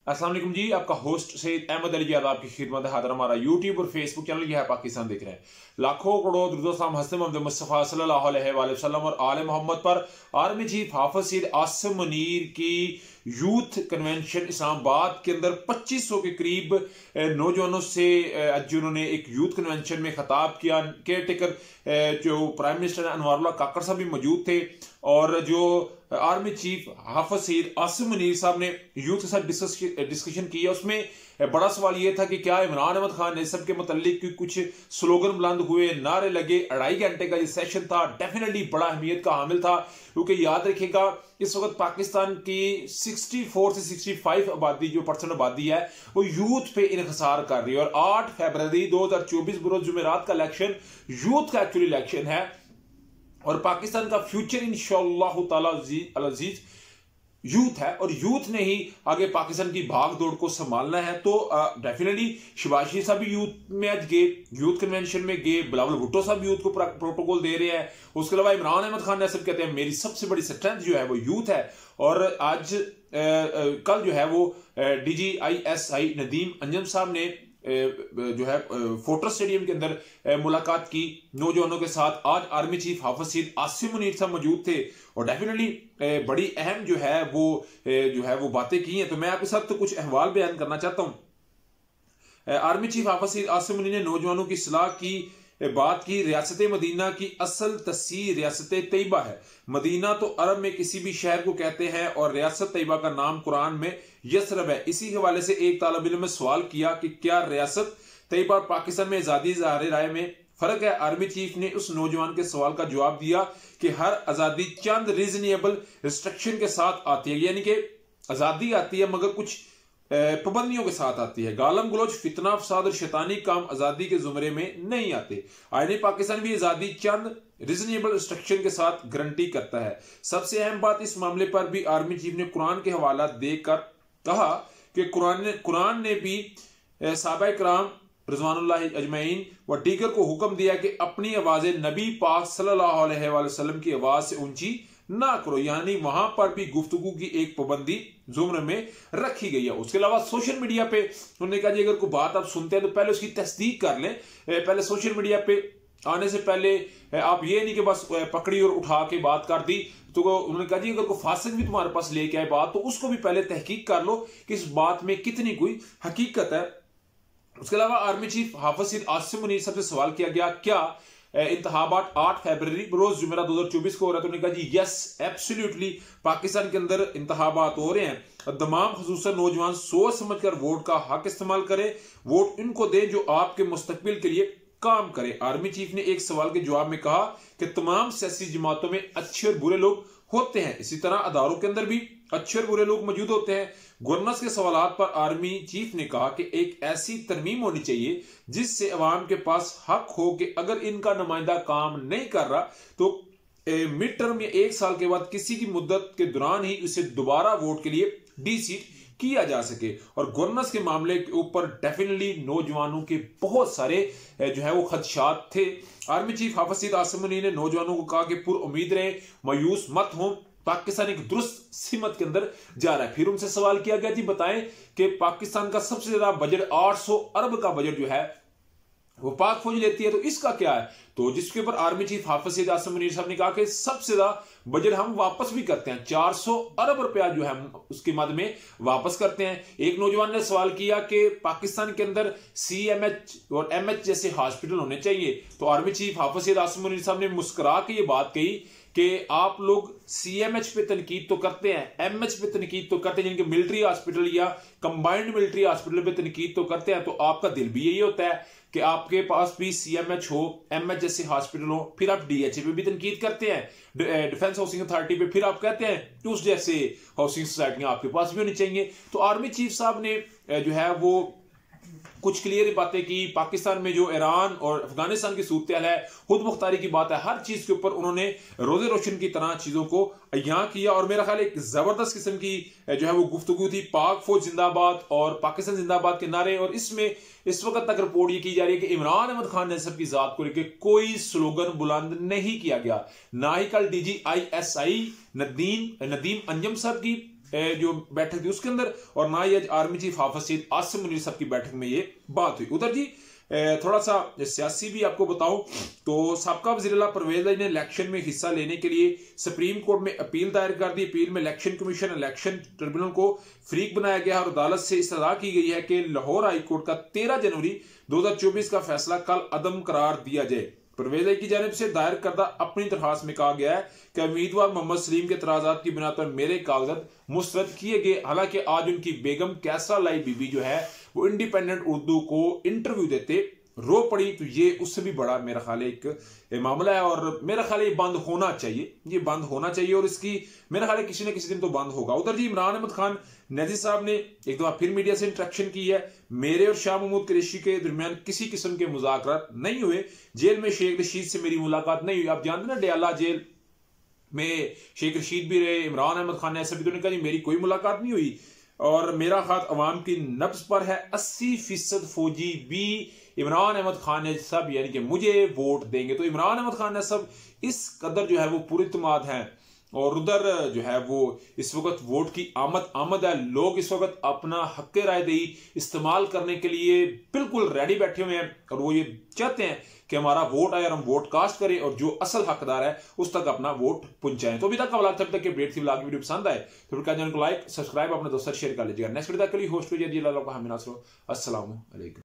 अस्सलाम वालेकुम जी, आपका होस्ट सैयद अहमद अली याद आपकी खिदमत है। हाजिर हमारा यूट्यूब और फेसबुक चैनल यह है पाकिस्तान देख रहे हैं। लाखों करोड़ दुरूद-ओ-सलाम हज़रत मोहम्मद मुस्तफ़ा सल्लल्लाहु अलैहि वसल्लम और आले मोहम्मद पर। आर्मी चीफ हाफिज सईद आसिम मुनीर की यूथ कन्वेंशन इस्लामाबाद के अंदर 2500 के करीब नौजवानों से आज उन्होंने एक यूथ कन्वेंशन में खिताब किया। केयर टेकर जो प्राइम मिनिस्टर अनवारुल्लाह काकड़ साहब भी मौजूद थे और जो आर्मी चीफ हाफिज सईद आसिम मुनीर साहब ने यूथ के साथ डिस्कशन किया। उसमें बड़ा सवाल यह था कि क्या इमरान अहमद खान नेसब के मुतालिक कुछ स्लोगन बुलंद हुए, नारे लगे। 2.5 घंटे का ये सेशन था, डेफिनेटली बड़ा अहमियत का हामिल था, क्योंकि याद रखिएगा इस वक्त पाकिस्तान की 64 से 65 आबादी जो % आबादी है वो यूथ पे इन्हिसार कर रही है। और 8 फरवरी 2024 बरोज जुमेरात का इलेक्शन यूथ का एक्चुअली इलेक्शन है और पाकिस्तान का फ्यूचर इंशाअल्लाह ताला अजीज यूथ है और यूथ ने ही आगे पाकिस्तान की भाग दौड़ को संभालना है। तो डेफिनेटली शहबाज शरीफ साहब भी यूथ में आज गए, यूथ कन्वेंशन में गए। बिलावल भुट्टो साहब यूथ को प्रोटोकॉल दे रहे हैं। उसके अलावा इमरान अहमद खान ने सब कहते हैं मेरी सबसे बड़ी स्ट्रेंथ जो है वो यूथ है। और आज कल जो है वो DGISI नदीम अंजम साहब ने जो है फोर्ट्रेस स्टेडियम के अंदर मुलाकात की नौजवानों के साथ। आज आर्मी चीफ हाफिज सईद आसिम मुनीर साहब मौजूद थे और डेफिनेटली बड़ी अहम जो है वो बातें की हैं। तो मैं आपके साथ तो कुछ अहवाल बयान करना चाहता हूं। आर्मी चीफ हाफिज सईद आसिम मुनीर ने नौजवानों की सलाह की बात की। रियासत मदीना की असल तस्सीर रियासत तैयबा है। मदीना तो अरब में किसी भी शहर को कहते हैं और रियासत तैयबा का नाम कुरान में यसरब है। इसी हवाले से एक तालिब इल्म ने सवाल किया कि क्या रियासत तैयबा और पाकिस्तान में आजादी ज़ाहिर राय में फर्क है। आर्मी चीफ ने उस नौजवान के सवाल का जवाब दिया कि हर आजादी चंद रीजनेबल रिस्ट्रिक्शन के साथ आती है, यानी कि आजादी आती है मगर कुछ पाबंदियों के साथ आती है। गालम गलोच, फितना, फसाद और शैतानी काम आजादी के जुमरे में नहीं आते। आईने पाकिस्तान भी आजादी चंद रीजनेबल रिस्ट्रिक्शन के साथ गारंटी करता है। सबसे अहम बात इस मामले पर भी आर्मी चीफ ने कुरान के हवाला देकर कहा कि कुरान ने भी सहाबा किराम रिजवानुल्लाह अजमईन व दीगर को हुक्म दिया कि अपनी आवाजें नबी पाक सल्लल्लाहु अलैहि वसल्लम की आवाज से ऊंची ना करो, यानी वहां पर भी गुफ्तगू की एक पाबंदी जुम्र में रखी गई है। उसके अलावा सोशल मीडिया पे उन्होंने कहा जी अगर कोई बात आप सुनते हैं तो पहले उसकी तस्दीक कर लें। पहले सोशल मीडिया पे आने से पहले आप ये नहीं कि बस पकड़ी और उठा के बात कर दी। तो उन्होंने कहा जी अगर कोई फासिक भी तुम्हारे पास लेके आए बात तो उसको भी पहले तहकीक कर लो कि इस बात में कितनी कोई हकीकत है। उसके अलावा आर्मी चीफ हाफिज सईद आसिम मुनीर साहब से सवाल किया गया क्या इंतखाबात 8 फरवरी रोज जुमेरात 2024 को हो रहा है। तो उन्होंने कहा जी यस एब्सोल्युटली पाकिस्तान के अंदर इंतखाबात हो रहे हैं। तमाम खुसूसन नौजवान सोच समझ कर वोट का हक इस्तेमाल करें, वोट इनको दें जो आपके मुस्तकबिल के लिए काम करे। आर्मी चीफ ने एक सवाल के जवाब में कहा कि तमाम सियासी जमातों में अच्छे और बुरे लोग होते हैं, इसी तरह अदारों के अंदर भी अच्छे और बुरे लोग मौजूद होते हैं। गवर्नर्स के सवालात पर आर्मी चीफ ने कहा कि एक ऐसी तरमीम होनी चाहिए जिससे अवाम के पास हक हो कि अगर इनका नुमाइंदा काम नहीं कर रहा तो मिड टर्म या 1 साल के बाद किसी की मुद्दत के दौरान ही उसे दोबारा वोट के लिए डी-सीट किया जा सके। और गवर्नर्स के मामले के ऊपर डेफिनेटली नौजवानों के बहुत सारे जो है वो खदशात थे। आर्मी चीफ हाफिज सईद आसिम मुनीर ने नौजवानों को कहा कि पुर उम्मीद रहे, मायूस मत हो, पाकिस्तान एक दुरुस्त सिमत के अंदर जा रहा है। फिर उनसे सवाल किया गया जी बताएं कि पाकिस्तान का सबसे ज्यादा बजट 800 अरब का बजट जो है वो पाक फौज लेती है, तो इसका क्या है। तो जिसके ऊपर आर्मी चीफ हाफिज सईद आसिम मुनीर साहब ने कहा कि सबसे ज्यादा बजट हम वापस भी करते हैं, 400 अरब रुपया जो है उसके मद में वापस करते हैं। एक नौजवान ने सवाल किया कि पाकिस्तान के अंदर CMH और MH जैसे हॉस्पिटल होने चाहिए। तो आर्मी चीफ हाफिज सईद आसिम मुनीर साहब ने मुस्कुरा के ये बात कही कि आप लोग CMH पे तनकीद तो करते हैं, MH पे तनकीद तो करते हैं, जिनके मिलिट्री हॉस्पिटल या कंबाइंड मिलिट्री हॉस्पिटल पे तनकीद तो करते हैं। तो आपका दिल भी यही होता है कि आपके पास भी CMH हो, MH जैसे हॉस्पिटल हो, फिर आप DHA पे भी तनकीद करते हैं, डिफेंस हाउसिंग अथॉरिटी पे, फिर आप कहते हैं कि उस जैसे हाउसिंग सोसाइटियां आपके पास भी होनी चाहिए। तो आर्मी चीफ साहब ने जो है वो कुछ क्लियर बातें की। पाकिस्तान में जो ईरान और अफगानिस्तान की सूरत है, खुद मुख्तारी की बात है, हर चीज के ऊपर उन्होंने रोजे रोशन की तरह चीजों को यहाँ किया। और मेरा ख्याल एक जबरदस्त किस्म की जो है वो गुफ्तगू थी। पाक फौज जिंदाबाद और पाकिस्तान जिंदाबाद के नारे। और इसमें इस वक्त तक रिपोर्ट ये की जा रही है कि इमरान अहमद खान नेसब की जात को लेकर कोई स्लोगन बुलंद नहीं किया गया, ना ही कल DGISI नदीम अंजम साहब की जो बैठक थी उसके अंदर, और ना ही आर्मी चीफ हाफिज सईद आसिम मुनीर साहब की बैठक में ये बात हुई। उधर जी थोड़ा सा सियासी भी आपको बताऊं तो साबका वज़ीर-ए-आला परवेज ने इलेक्शन में हिस्सा लेने के लिए सुप्रीम कोर्ट में अपील दायर कर दी। अपील में इलेक्शन कमीशन, इलेक्शन ट्रिब्यूनल को फ्रीक बनाया गया और अदालत से इस्तदा की गई है कि लाहौर हाई कोर्ट का 13 जनवरी 2024 का फैसला कल अदम करार दिया जाए। परवेज की जानिब से दायर करदा अपनी दरखास्त में कहा गया है कि उम्मीदवार मोहम्मद सलीम के एतराजात की बिना पर मेरे कागजात मुस्तरद किए गए। हालांकि आज उनकी बेगम कैसरा लाई बीबी जो है वो इंडिपेंडेंट उर्दू को इंटरव्यू देते रो पड़ी, तो ये उससे भी बड़ा मेरा ख्याल एक मामला है और मेरा ख्याल ये बंद होना चाहिए, ये बंद होना चाहिए और इसकी मेरा ख्याल किसी न किसी दिन तो बंद होगा। उधर जी इमरान अहमद खान नजीर साहब ने एक दफा फिर मीडिया से इंटरेक्शन की है। मेरे और शाह महमूद कुरैशी के दरमियान किसी किस्म के मुज़ाकरात नहीं हुए, जेल में शेख रशीद से मेरी मुलाकात नहीं हुई। आप जानते ना डयाला जेल में शेख रशीद भी रहे, इमरान अहमद खान ने ऐसा भी तो नहीं कहा जी मेरी कोई मुलाकात नहीं हुई। और मेरा हाथ अवाम की नब्ज पर है, 80% फौजी भी इमरान अहमद खान ने सब यानी कि मुझे वोट देंगे। तो इमरान अहमद खान ने सब इस कदर जो है वो पुरइत्माद हैं और उधर जो है वो इस वक्त वोट की आमद है। लोग इस वक्त अपना हक राय दही इस्तेमाल करने के लिए बिल्कुल रेडी बैठे हुए हैं और वो ये चाहते हैं कि हमारा वोट आए और हम वोट कास्ट करें और जो असल हकदार है उस तक अपना वोट पहुंचाएं। तो अभी तक का व्लॉग तक के अपडेट थी, व्लॉग वीडियो पसंद आए तो फिर चैनल को लाइक सब्सक्राइब अपने दोस्तों शेयर कर लीजिएगा। नेक्स्ट वीडियो तक के लिए होस्ट कीजिए। अस्सलाम वालेकुम।